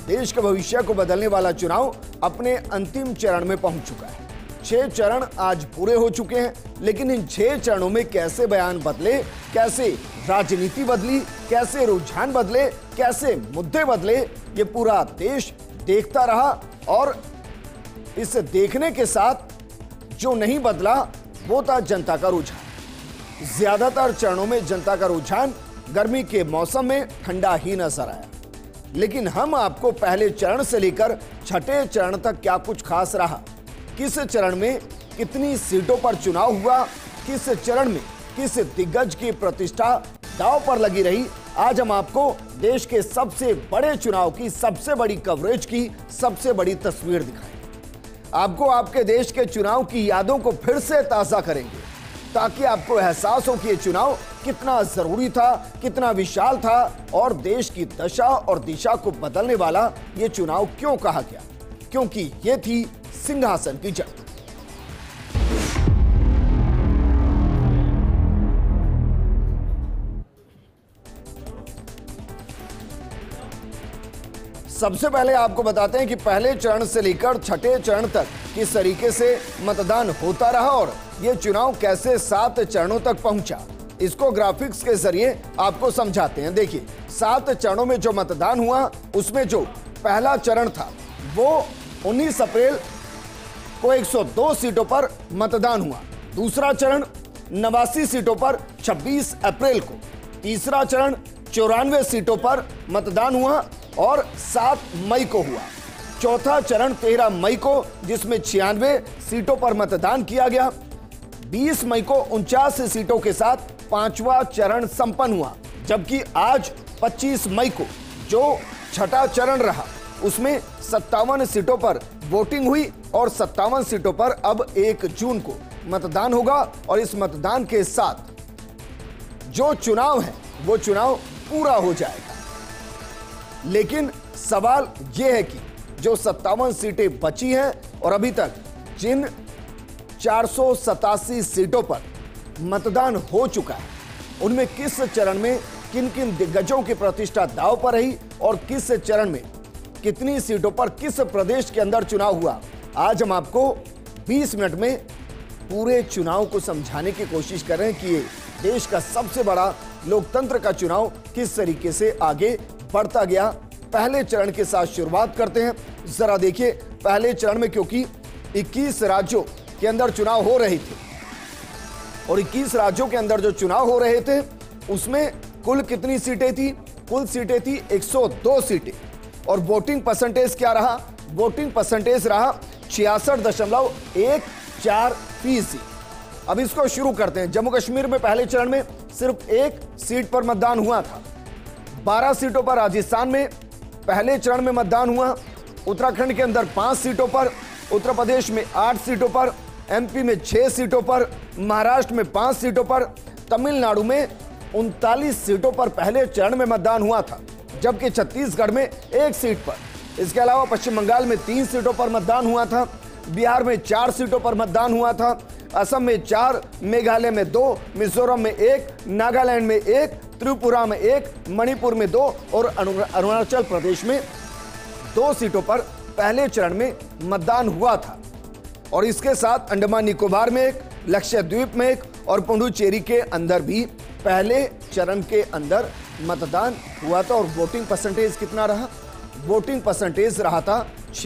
देश के भविष्य को बदलने वाला चुनाव अपने अंतिम चरण में पहुंच चुका है। 6 चरण आज पूरे हो चुके हैं, लेकिन इन 6 चरणों में कैसे बयान बदले, कैसे राजनीति बदली, कैसे रुझान बदले, कैसे मुद्दे बदले, ये पूरा देश देखता रहा। और इस देखने के साथ जो नहीं बदला वो था जनता का रुझान। ज्यादातर चरणों में जनता का रुझान गर्मी के मौसम में ठंडा ही नजर आया, लेकिन हम आपको पहले चरण से लेकर छठे चरण तक क्या कुछ खास रहा, किस चरण में कितनी सीटों पर चुनाव हुआ, किस चरण में किस दिग्गज की प्रतिष्ठा दांव पर लगी रही, आज हम आपको देश के सबसे बड़े चुनाव की सबसे बड़ी कवरेज की सबसे बड़ी तस्वीर दिखाएंगे। आपको आपके देश के चुनाव की यादों को फिर से ताजा करेंगे, ताकि आपको एहसास हो कि ये चुनाव कितना जरूरी था, कितना विशाल था, और देश की दशा और दिशा को बदलने वाला ये चुनाव क्यों कहा गया, क्योंकि ये थी सिंहासन की जंग। सबसे पहले आपको बताते हैं कि पहले चरण से लेकर छठे चरण तक किस तरीके से मतदान होता रहा और यह चुनाव कैसे 7 चरणों तक पहुंचा। इसको ग्राफिक्स के जरिए आपको समझाते हैं। देखिए, 7 चरणों में जो मतदान हुआ उसमें जो पहला चरण था वो 19 अप्रैल को 102 सीटों पर मतदान हुआ। दूसरा चरण 89 सीटों पर 26 अप्रैल को। तीसरा चरण 94 सीटों पर मतदान हुआ और 7 मई को हुआ। चौथा चरण 13 मई को, जिसमें 96 सीटों पर मतदान किया गया। 20 मई को 49 सीटों के साथ 5वां चरण संपन्न हुआ, जबकि आज 25 मई को जो छठा चरण रहा उसमें 57 सीटों पर वोटिंग हुई और 57 सीटों पर अब 1 जून को मतदान होगा। और इस मतदान के साथ जो चुनाव है वो चुनाव पूरा हो जाएगा। लेकिन सवाल यह है कि जो 57 सीटें बची हैं और अभी तक जिन 487 सीटों पर मतदान हो चुका है, उनमें किस चरण में किन किन दिग्गजों की प्रतिष्ठा दांव पर रही और किस चरण में कितनी सीटों पर किस प्रदेश के अंदर चुनाव हुआ, आज हम आपको 20 मिनट में पूरे चुनाव को समझाने की कोशिश कर रहे हैं कि ये देश का सबसे बड़ा लोकतंत्र का चुनाव किस तरीके से आगे बढ़ता गया। पहले चरण के साथ शुरुआत करते हैं। जरा देखिए, पहले चरण में क्योंकि 21 राज्यों के अंदर चुनाव हो रहे थे और 21 राज्यों के अंदर जो चुनाव हो रहे थे उसमें कुल कितनी सीटें थी? कुल सीटें थी 102 सीटें। और वोटिंग परसेंटेज क्या रहा? वोटिंग परसेंटेज रहा 66.14%। अब इसको शुरू करते हैं। जम्मू कश्मीर में पहले चरण में सिर्फ 1 सीट पर मतदान हुआ था। 12 सीटों पर राजस्थान में पहले चरण में मतदान हुआ। उत्तराखंड के अंदर 5 सीटों पर, उत्तर प्रदेश में 8 सीटों पर, एमपी में 6 सीटों पर, महाराष्ट्र में 5 सीटों पर, तमिलनाडु में 39 सीटों पर पहले चरण में मतदान हुआ था, जबकि छत्तीसगढ़ में 1 सीट पर। इसके अलावा पश्चिम बंगाल में 3 सीटों पर मतदान हुआ था, बिहार में 4 सीटों पर मतदान हुआ था, असम में 4, मेघालय में 2, मिजोरम में 1, नागालैंड में 1, त्रिपुरा में 1, मणिपुर में 2 और अरुणाचल प्रदेश में 2 सीटों पर पहले चरण में मतदान हुआ था। और इसके साथ अंडमान निकोबार में 1, लक्षद्वीप में 1 और पुडुचेरी के अंदर भी पहले चरण के अंदर मतदान हुआ था। और वोटिंग परसेंटेज कितना रहा? वोटिंग परसेंटेज रहा था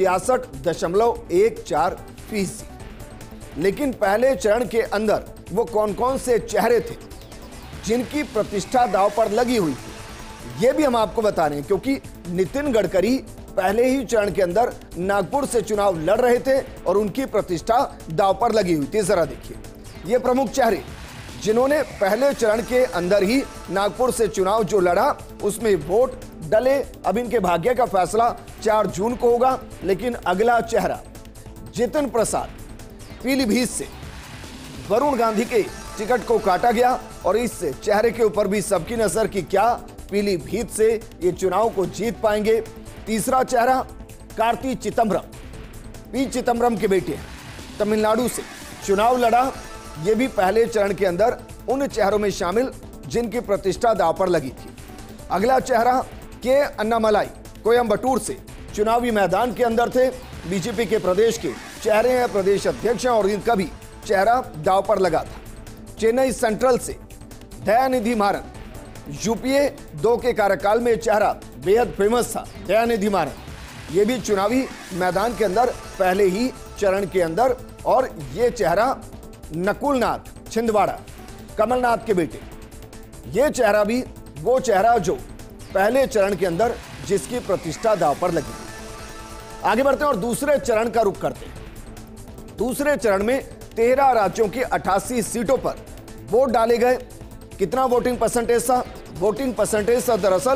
66.14%। लेकिन पहले चरण के अंदर वो कौन कौन से चेहरे थे जिनकी प्रतिष्ठा दांव पर लगी हुई थी, ये भी हम आपको बता रहे हैं, क्योंकि नितिन गडकरी पहले ही चरण के अंदर नागपुर से चुनाव लड़ रहे थे और उनकी प्रतिष्ठा दांव पर लगी हुई थी। जरा देखिए, ये प्रमुख चेहरे जिन्होंने पहले चरण के अंदर ही नागपुर से चुनाव जो लड़ा उसमें वोट डले। अब इनके भाग्य का फैसला 4 जून को होगा। लेकिन अगला चेहरा जितिन प्रसाद, पीलीभीत से वरुण गांधी के टिकट को काटा गया और इस चेहरे के ऊपर भी सबकी नजर कि क्या पीलीभीत से ये चुनाव को जीत पाएंगे। तीसरा चेहरा कार्ति चिदम्बरम, पी चिदम्बरम के बेटे, तमिलनाडु से चुनाव लड़ा। ये भी पहले चरण के अंदर उन चेहरों में शामिल जिनकी प्रतिष्ठा दांव पर लगी थी। अगला चेहरा के अन्नामलाई, कोयम्बटूर से चुनावी मैदान के अंदर थे। बीजेपी के प्रदेश के चेहरे हैं, प्रदेश अध्यक्ष हैं और इनका भी चेहरा दांव पर लगा था। चेन्नई सेंट्रल से दयानिधि मारन, यूपीए 2 के कार्यकाल में चेहरा बेहद फेमस था। दयानिधि मारन ये भी चुनावी मैदान के अंदर पहले ही चरण के अंदर, और ये चेहरा नकुलनाथ छिंदवाड़ा, कमलनाथ के बेटे, ये चेहरा भी वो चेहरा जो पहले चरण के अंदर जिसकी प्रतिष्ठा दांव पर लगी। आगे बढ़ते हैं और दूसरे चरण का रुख करते हैं। दूसरे चरण में 13 राज्यों की 88 सीटों पर वोट डाले गए। कितना वोटिंग परसेंटेज था? वोटिंग परसेंटेज था दरअसल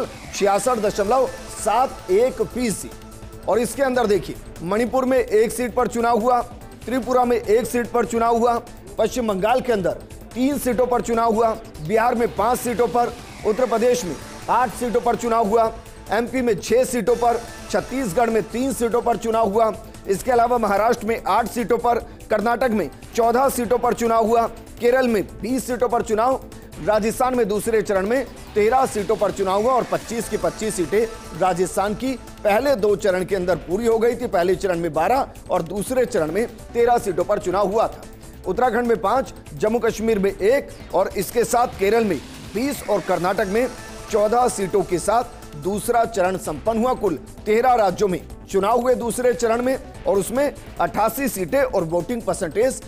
66.71%। और इसके अंदर देखिए, मणिपुर में 1 सीट पर चुनाव हुआ, त्रिपुरा में 1 सीट पर चुनाव हुआ, पश्चिम बंगाल के अंदर 3 सीटों पर चुनाव हुआ, बिहार में 5 सीटों पर, उत्तर प्रदेश में 8 सीटों पर चुनाव हुआ, एमपी में 6 सीटों पर, छत्तीसगढ़ में 3 सीटों पर चुनाव हुआ। इसके अलावा महाराष्ट्र में 8 सीटों पर, कर्नाटक में 14 सीटों पर चुनाव हुआ, केरल में 20 सीटों पर चुनाव, राजस्थान में दूसरे चरण में 13 सीटों पर चुनाव हुआ और 25 की 25 सीटें राजस्थान की पहले 2 चरण के अंदर पूरी हो गई थी। पहले चरण में 12 और दूसरे चरण में 13 सीटों पर चुनाव हुआ था। उत्तराखंड में 5, जम्मू कश्मीर में 1 और इसके साथ केरल में 20 और कर्नाटक में 14 सीटों के साथ दूसरा चरण संपन्न हुआ। कुल 13 राज्यों में चुनाव हुए दूसरे चरण में और उसमें 88 सीटें और वोटिंग परसेंटेज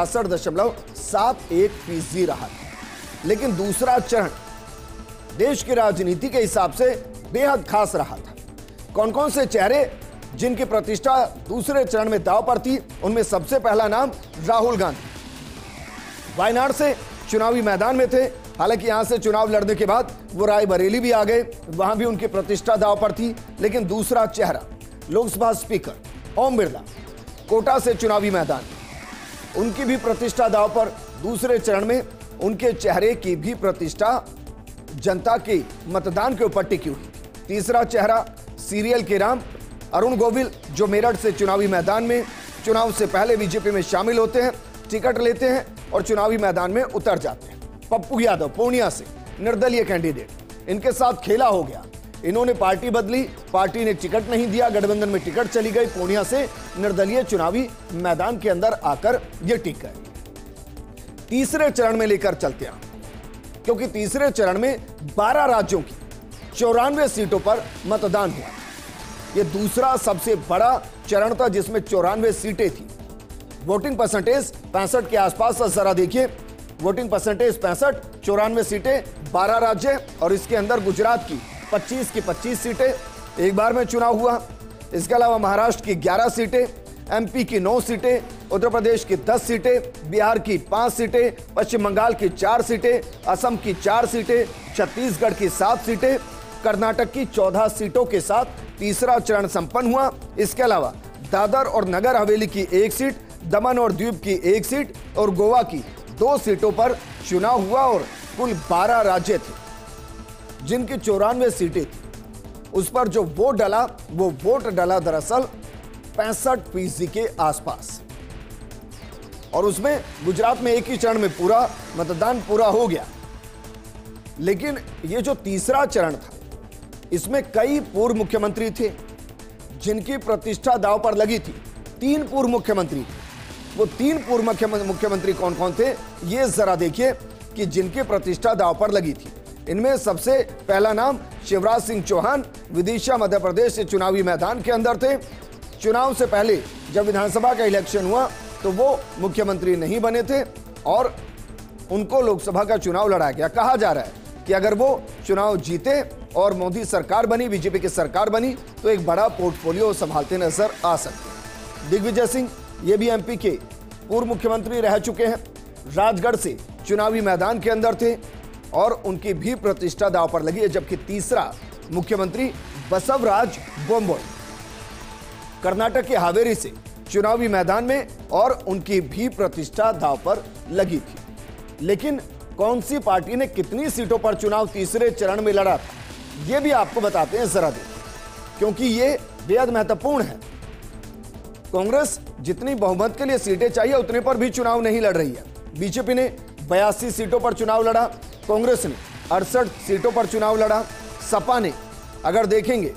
66.71% रहा। लेकिन दूसरा चरण देश की राजनीति के हिसाब से बेहद खास रहा था। कौन कौन से चेहरे जिनकी प्रतिष्ठा दूसरे चरण में दांव पर थी, उनमें सबसे पहला नाम राहुल गांधी। वायनाड से चुनावी मैदान में थे। हालांकि यहां से चुनाव लड़ने के बाद वो रायबरेली भी आ गए, वहां भी उनकी प्रतिष्ठा दांव पर थी। लेकिन दूसरा चेहरा लोकसभा स्पीकर ओम बिरला, कोटा से चुनावी मैदान, उनकी भी प्रतिष्ठा दांव पर। दूसरे चरण में उनके चेहरे की भी प्रतिष्ठा जनता के मतदान के ऊपर टिकी हुई। तीसरा चेहरा सीरियल के राम अरुण गोविल, जो मेरठ से चुनावी मैदान में चुनाव से पहले बीजेपी में शामिल होते हैं, टिकट लेते हैं और चुनावी मैदान में उतर जाते हैं। पप्पू यादव पूर्णिया से निर्दलीय कैंडिडेट, इनके साथ खेला हो गया। इन्होंने पार्टी बदली, पार्टी ने टिकट नहीं दिया, गठबंधन में टिकट चली गई, पूर्णिया से निर्दलीय चुनावी मैदान के अंदर आकर ये टिक गए। तीसरे चरण में लेकर चलते हैं, क्योंकि तीसरे चरण में 12 राज्यों की 94 सीटों पर मतदान हुआ। यह दूसरा सबसे बड़ा चरण था जिसमें 94 सीटें थी। वोटिंग परसेंटेज 65 के आसपास। जरा देखिए, वोटिंग परसेंटेज 65, 94 सीटें, 12 राज्य और इसके अंदर गुजरात की 25 की 25 सीटें एक बार में चुनाव हुआ। इसके अलावा महाराष्ट्र की 11 सीटें, एमपी की 9 सीटें, उत्तर प्रदेश की 10 सीटें, बिहार की 5 सीटें, पश्चिम बंगाल की 4 सीटें, असम की 4 सीटें, छत्तीसगढ़ की 7 सीटें, कर्नाटक की 14 सीटों के साथ तीसरा चरण संपन्न हुआ। इसके अलावा दादर और नगर हवेली की 1 सीट, दमन और दीव की 1 सीट और गोवा की 2 सीटों पर चुनाव हुआ और कुल 12 राज्य थे जिनकी 94 सीटें थी। उस पर जो वोट डला, वो वोट डला दरअसल 65% के आसपास। और उसमें गुजरात में एक ही चरण में पूरा मतदान पूरा हो गया। लेकिन ये जो तीसरा चरण था, इसमें कई पूर्व मुख्यमंत्री थे जिनकी प्रतिष्ठा दांव पर लगी थी। 3 पूर्व मुख्यमंत्री थे। वो 3 पूर्व मुख्यमंत्री कौन कौन थे, ये जरा देखिए कि जिनकी प्रतिष्ठा दांव पर लगी थी। इनमें सबसे पहला नाम शिवराज सिंह चौहान, विदिशा मध्य प्रदेश से चुनावी मैदान के अंदर थे। चुनाव से पहले जब विधानसभा का इलेक्शन हुआ तो वो मुख्यमंत्री नहीं बने थे और उनको लोकसभा का चुनाव लड़ा गया। कहा जा रहा है कि अगर वो चुनाव जीते और मोदी सरकार बनी, बीजेपी की सरकार बनी, तो एक बड़ा पोर्टफोलियो संभालते नजर आ सकते हैं। दिग्विजय सिंह, ये भी एमपी के पूर्व मुख्यमंत्री रह चुके हैं, राजगढ़ से चुनावी मैदान के अंदर थे और उनकी भी प्रतिष्ठा दांव पर लगी है। जबकि तीसरा मुख्यमंत्री बसवराज बोम्बोई, कर्नाटक के हावेरी से चुनावी मैदान में और उनकी भी प्रतिष्ठा दांव पर लगी थी। लेकिन कौन सी पार्टी ने कितनी सीटों पर चुनाव तीसरे चरण में लड़ा था, यह भी आपको बताते हैं, जरा देखिए, क्योंकि यह बेहद महत्वपूर्ण है। कांग्रेस जितनी बहुमत के लिए सीटें चाहिए उतने पर भी चुनाव नहीं लड़ रही है। बीजेपी ने 82 सीटों पर चुनाव लड़ा, कांग्रेस ने 68 सीटों पर चुनाव लड़ा, सपा ने अगर देखेंगे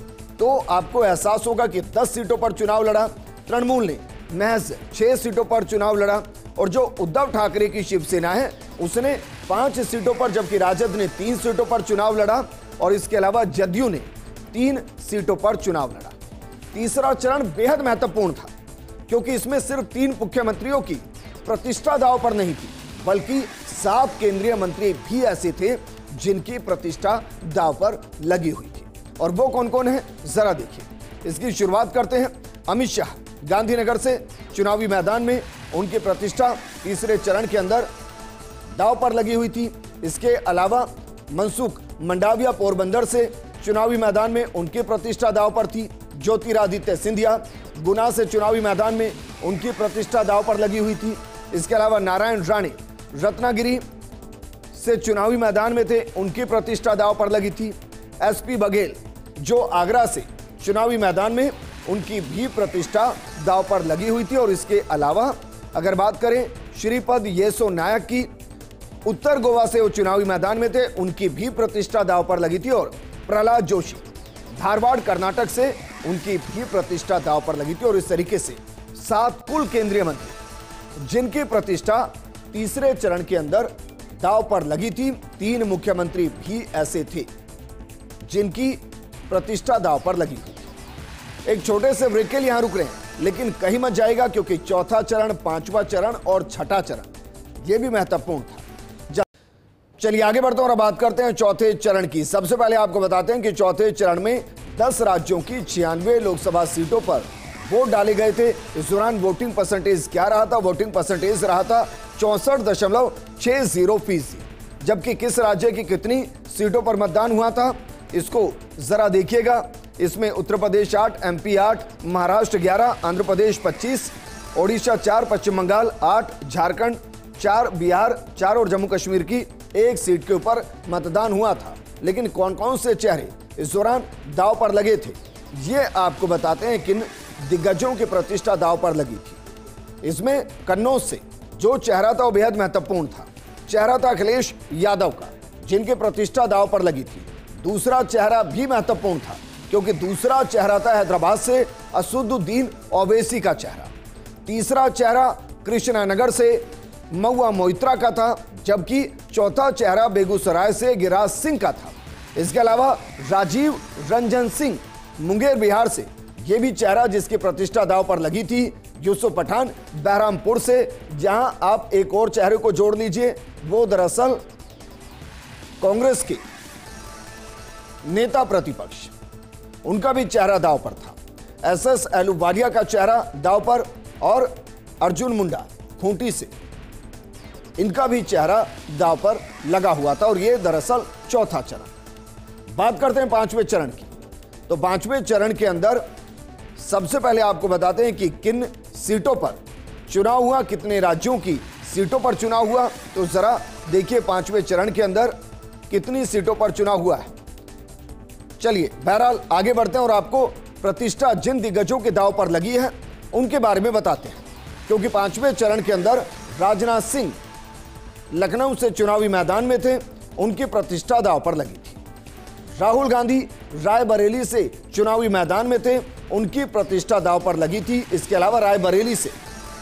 तो आपको एहसास होगा कि 10 सीटों पर चुनाव लड़ा, तृणमूल ने महज 6 सीटों पर चुनाव लड़ा, और जो उद्धव ठाकरे की शिवसेना है उसने 5 सीटों पर, जबकि राजद ने 3 सीटों पर चुनाव लड़ा, और इसके अलावा जदयू ने 3 सीटों पर चुनाव लड़ा। तीसरा चरण बेहद महत्वपूर्ण था क्योंकि इसमें सिर्फ 3 मुख्यमंत्रियों की प्रतिष्ठा दांव पर नहीं थी, बल्कि 7 केंद्रीय मंत्री भी ऐसे थे जिनकी प्रतिष्ठा दांव पर लगी हुई थी। और वो कौन कौन है जरा देखिए। इसकी शुरुआत करते हैं अमित शाह, गांधीनगर से चुनावी मैदान में उनकी प्रतिष्ठा तीसरे चरण के अंदर दांव पर लगी हुई थी। इसके अलावा मनसुख मंडाविया पोरबंदर से चुनावी मैदान में उनकी प्रतिष्ठा दांव पर थी। ज्योतिरादित्य सिंधिया गुना से चुनावी मैदान में उनकी प्रतिष्ठा दांव पर लगी हुई थी। इसके अलावा नारायण राणे रत्नागिरी से चुनावी मैदान में थे, उनकी प्रतिष्ठा दांव पर लगी थी। एसपी बघेल जो आगरा से चुनावी मैदान में, उनकी भी प्रतिष्ठा दांव पर लगी हुई थी। और इसके अलावा अगर बात करें श्रीपद येसो नायक की, उत्तर गोवा से वो चुनावी मैदान में थे, उनकी भी प्रतिष्ठा दांव पर लगी थी। और प्रहलाद जोशी धारवाड़ कर्नाटक से, उनकी भी प्रतिष्ठा दांव पर लगी थी। और इस तरीके से 7 कुल केंद्रीय मंत्री जिनकी प्रतिष्ठा तीसरे चरण के अंदर दांव पर लगी थी। 3 मुख्यमंत्री भी ऐसे थे जिनकी प्रतिष्ठा दांव पर लगी थी। एक छोटे से ब्रेक के लिए यहां रुक रहे हैं, लेकिन कहीं मत जाएगा क्योंकि चौथा चरण, 5वां चरण और 6ठा चरण यह भी महत्वपूर्ण था। चलिए आगे बढ़ते हैं और बात करते हैं चौथे चरण की। सबसे पहले आपको बताते हैं कि चौथे चरण में 10 राज्यों की 96 लोकसभा सीटों पर वोट डाले गए थे। इस दौरान वोटिंग परसेंटेज क्या रहा था? वोटिंग परसेंटेज रहा था 64.60%। जबकि किस राज्य की कितनी सीटों पर मतदान हुआ था इसको जरा देखिएगा। इसमें उत्तर प्रदेश 8, एमपी 8, महाराष्ट्र 11, आंध्र प्रदेश 25, ओडिशा 4, पश्चिम बंगाल 8, झारखंड 4, बिहार 4 और जम्मू कश्मीर की 1 सीट के ऊपर मतदान हुआ था। लेकिन कौन कौन से चेहरे इस दौरान दांव पर लगे थे, ये आपको बताते हैं किन दिग्गजों की प्रतिष्ठा दांव पर लगी थी। इसमें कन्नौज से जो चेहरा था वो बेहद महत्वपूर्ण था। चेहरा था अखिलेश यादव का, जिनकी प्रतिष्ठा दांव पर लगी थी। दूसरा चेहरा भी महत्वपूर्ण था क्योंकि दूसरा चेहरा था हैदराबाद से असदुद्दीन ओवैसी का चेहरा। तीसरा चेहरा कृष्णनगर से महुआ मोइत्रा का था, जबकि चौथा चेहरा बेगूसराय से गिरिराज सिंह का था। इसके अलावा राजीव रंजन सिंह मुंगेर बिहार से, यह भी चेहरा जिसकी प्रतिष्ठा दांव पर लगी थी। यूसुफ पठान बहरामपुर से, जहां आप एक और चेहरे को जोड़ लीजिए, वो दरअसल कांग्रेस के नेता प्रतिपक्ष, उनका भी चेहरा दांव पर था। एसएस एलुवालिया का चेहरा दांव पर, और अर्जुन मुंडा खूंटी से, इनका भी चेहरा दांव पर लगा हुआ था। और ये दरअसल चौथा चरण। बात करते हैं 5वें चरण की। तो 5वें चरण के अंदर सबसे पहले आपको बताते हैं कि किन सीटों पर चुनाव हुआ, कितने राज्यों की सीटों पर चुनाव हुआ। तो जरा देखिए 5वें चरण के अंदर कितनी सीटों पर चुनाव हुआ है। चलिए बहरहाल आगे बढ़ते हैं और आपको प्रतिष्ठा जिन दिग्गजों के दांव पर लगी है उनके बारे में बताते हैं। क्योंकि 5वें चरण के अंदर राजनाथ सिंह लखनऊ से चुनावी मैदान में थे, उनकी प्रतिष्ठा दांव पर लगी थी। राहुल गांधी रायबरेली से चुनावी मैदान में थे, उनकी प्रतिष्ठा दांव पर लगी थी। इसके अलावा रायबरेली से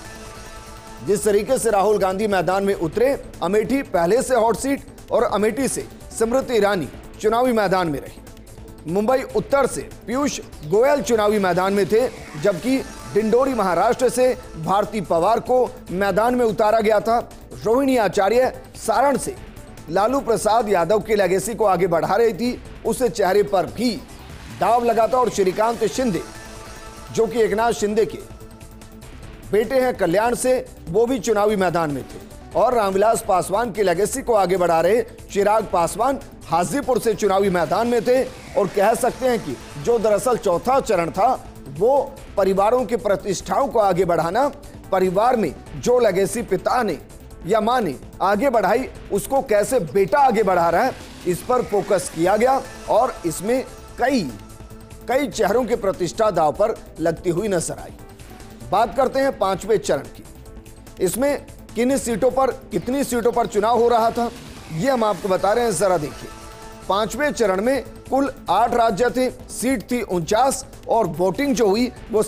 जिस तरीके से राहुल गांधी मैदान में उतरे, अमेठी पहले से हॉट सीट, और अमेठी से स्मृति ईरानी चुनावी मैदान में रही। मुंबई उत्तर से पीयूष गोयल चुनावी मैदान में थे, जबकि डिंडोरी महाराष्ट्र से भारती पवार को मैदान में उतारा गया था। रोहिणी आचार्य सारण से लालू प्रसाद यादव की लेगेसी को आगे बढ़ा रही थी, उस चेहरे पर भी दांव लगा था। और श्रीकांत शिंदे जो कि एकनाथ शिंदे के बेटे हैं कल्याण से, वो भी चुनावी मैदान में थे। और रामविलास पासवान की लेगेसी को आगे बढ़ा रहे चिराग पासवान हाजीपुर से चुनावी मैदान में थे। और कह सकते हैं कि जो दरअसल चौथा चरण था वो परिवारों की प्रतिष्ठाओं को आगे बढ़ाना, परिवार में जो लेगेसी पिता ने या मां ने आगे बढ़ाई उसको कैसे बेटा आगे बढ़ा रहा है, इस पर फोकस किया गया। और इसमें कई चेहरों की प्रतिष्ठा दांव पर लगती हुई नजर आई। बात करते हैं 5वें चरण की। इसमें किन सीटों पर, कितनी सीटों पर चुनाव हो रहा था, ये हम आपको बता रहे हैं। जरा देखिए 5वें चरण में कुल 8 राज्य थे, सीट थी 49 और वोटिंग जो हुई वो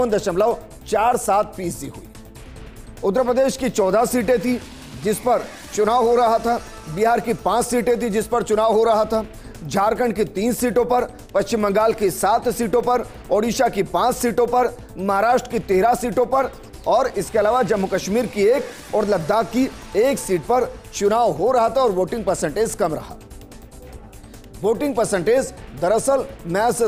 57.47% हुई। उत्तर प्रदेश की 14 सीटें थी जिस पर चुनाव हो रहा था, बिहार की 5 सीटें थी जिस पर चुनाव हो रहा था, झारखंड की 3 सीटों पर, पश्चिम बंगाल की 7 सीटों पर, ओडिशा की 5 सीटों पर, महाराष्ट्र की 13 सीटों पर और इसके अलावा जम्मू कश्मीर की 1 और लद्दाख की 1 सीट पर चुनाव हो रहा था और वोटिंग परसेंटेज कम रहा। वोटिंग परसेंटेज दरअसल महज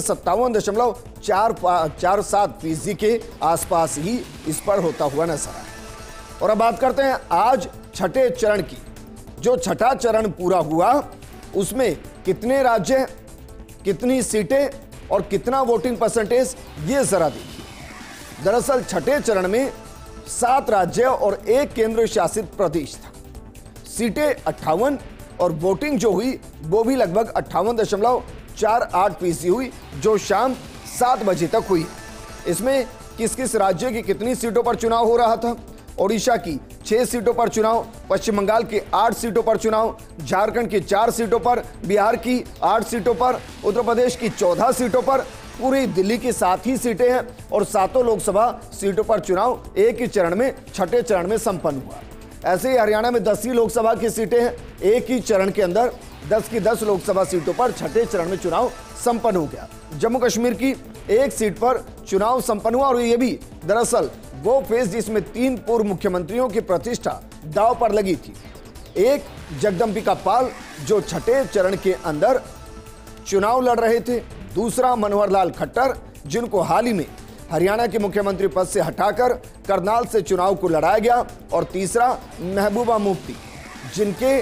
57.47% के आसपास ही इस पर होता हुआ नजर आया। और अब बात करते हैं आज छठे चरण की। जो छठा चरण पूरा हुआ उसमें कितने राज्य, कितनी सीटें और कितना वोटिंग परसेंटेज, ये जरा देखिए। दरअसल छठे चरण में 7 राज्य और 1 केंद्र शासित प्रदेश था। सीटें 58 और वोटिंग जो हुई वो भी लगभग 58.48% हुई, जो शाम 7 बजे तक हुई। इसमें किस किस राज्य की कितनी सीटों पर चुनाव हो रहा था? ओडिशा की 6 सीटों पर चुनाव, पश्चिम बंगाल की 8 सीटों पर चुनाव, झारखंड की 4 सीटों पर, बिहार की 8 सीटों पर, उत्तर प्रदेश की 14 सीटों पर, पूरी दिल्ली की 7 ही सीटें हैं और 7 लोकसभा सीटों पर चुनाव एक ही चरण में छठे चरण में संपन्न हुआ। ऐसे ही हरियाणा में 10 ही लोकसभा की सीटें हैं, एक ही चरण के अंदर 10 की 10 लोकसभा सीटों पर छठे चरण में चुनाव संपन्न हो गया। जम्मू कश्मीर की 1 सीट पर चुनाव संपन्न हुआ और ये भी दरअसल वो फेज जिसमें 3 पूर्व मुख्यमंत्रियों की प्रतिष्ठा दांव पर लगी थी। एक जगदंबिका पाल जो छठे चरण के अंदर चुनाव लड़ रहे थे, दूसरा मनोहर लाल खट्टर जिनको हाल ही में हरियाणा के मुख्यमंत्री पद से हटाकर करनाल से चुनाव को लड़ाया गया, और तीसरा महबूबा मुफ्ती जिनके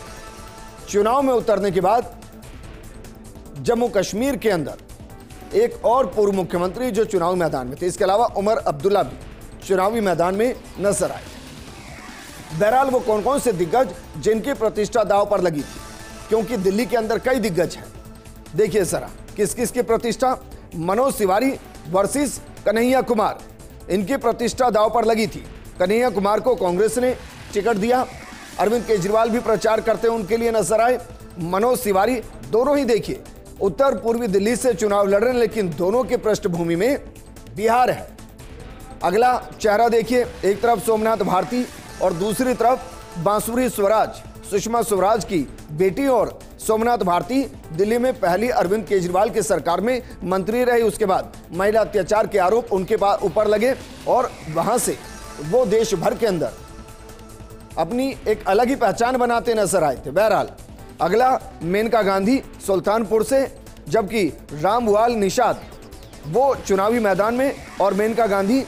चुनाव में उतरने के बाद जम्मू कश्मीर के अंदर एक और पूर्व मुख्यमंत्री जो चुनाव मैदान में थे। इसके अलावा उमर अब्दुल्ला भी चुनावी मैदान में नजर आए। बहरहाल वो कौन कौन से दिग्गज जिनकी प्रतिष्ठा दांव पर लगी थी, क्योंकि दिल्ली के अंदर कई दिग्गज हैं। देखिए जरा किस किस की प्रतिष्ठा। मनोज तिवारी वर्सेस कन्हैया कुमार, इनकी प्रतिष्ठा दांव पर लगी थी। कन्हैया कुमार को कांग्रेस ने टिकट दिया, अरविंद केजरीवाल भी प्रचार करते उनके लिए नजर आए। मनोज तिवारी दोनों ही देखिए उत्तर पूर्वी दिल्ली से चुनाव लड़ रहे हैं, लेकिन दोनों की पृष्ठभूमि में बिहार है। अगला चेहरा देखिए, एक तरफ सोमनाथ भारती और दूसरी तरफ बांसुरी स्वराज, सुषमा स्वराज की बेटी। और सोमनाथ भारती दिल्ली में पहली अरविंद केजरीवाल की सरकार में मंत्री रही, उसके बाद महिला अत्याचार के आरोप उनके ऊपर लगे और वहां से वो देश भर के अंदर अपनी एक अलग ही पहचान बनाते नजर आए थे। बहरहाल अगला मेनका गांधी सुल्तानपुर से, जबकि रामभुआल निषाद वो चुनावी मैदान में और मेनका गांधी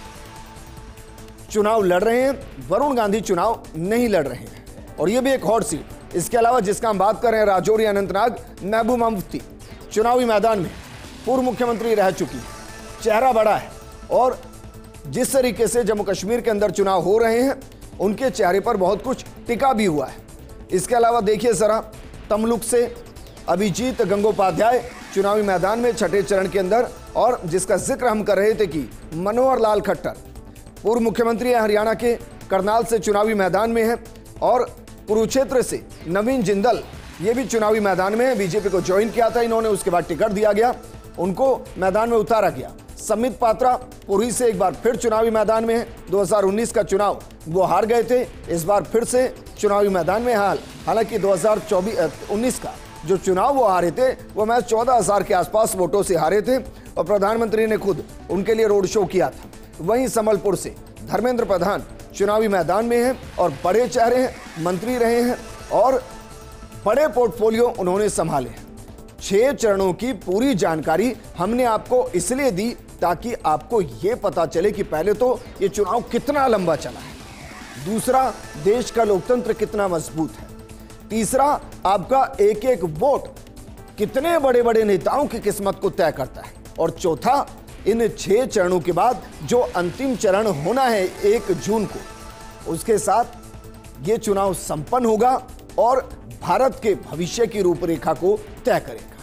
चुनाव लड़ रहे हैं, वरुण गांधी चुनाव नहीं लड़ रहे हैं और ये भी एक हॉट सीट। इसके अलावा जिसका हम बात कर रहे हैं राजौरी अनंतनाग, महबूबा मुफ्ती चुनावी मैदान में पूर्व मुख्यमंत्री रह चुकी है, चेहरा बड़ा है और जिस तरीके से जम्मू कश्मीर के अंदर चुनाव हो रहे हैं उनके चेहरे पर बहुत कुछ टिका भी हुआ है। इसके अलावा देखिए जरा तमलुक से अभिजीत गंगोपाध्याय चुनावी मैदान में छठे चरण के अंदर, और जिसका जिक्र हम कर रहे थे कि मनोहर लाल खट्टर पूर्व मुख्यमंत्री हरियाणा के करनाल से चुनावी मैदान में है, और कुरुक्षेत्र से नवीन जिंदल ये भी चुनावी मैदान में है। बीजेपी को ज्वाइन किया था इन्होंने, उसके बाद टिकट दिया गया, उनको मैदान में उतारा गया। समित पात्रा पुरी से एक बार फिर चुनावी मैदान में है, 2019 का चुनाव वो हार गए थे, इस बार फिर से चुनावी मैदान में। हालांकि 2019 का जो चुनाव वो हारे थे वो महज 14,000 के आसपास वोटों से हारे थे और प्रधानमंत्री ने खुद उनके लिए रोड शो किया था। वहीं संबलपुर से धर्मेंद्र प्रधान चुनावी मैदान में हैं और बड़े चेहरे हैं, मंत्री रहे हैं और बड़े पोर्टफोलियो उन्होंने संभाले हैं। 6 चरणों की पूरी जानकारी हमने आपको इसलिए दी ताकि आपको यह पता चले कि पहले तो ये चुनाव कितना लंबा चला है, दूसरा देश का लोकतंत्र कितना मजबूत है, तीसरा आपका एक एक वोट कितने बड़े बड़े नेताओं की किस्मत को तय करता है, और चौथा इन 6 चरणों के बाद जो अंतिम चरण होना है 1 जून को, उसके साथ ये चुनाव संपन्न होगा और भारत के भविष्य की रूपरेखा को तय करेगा।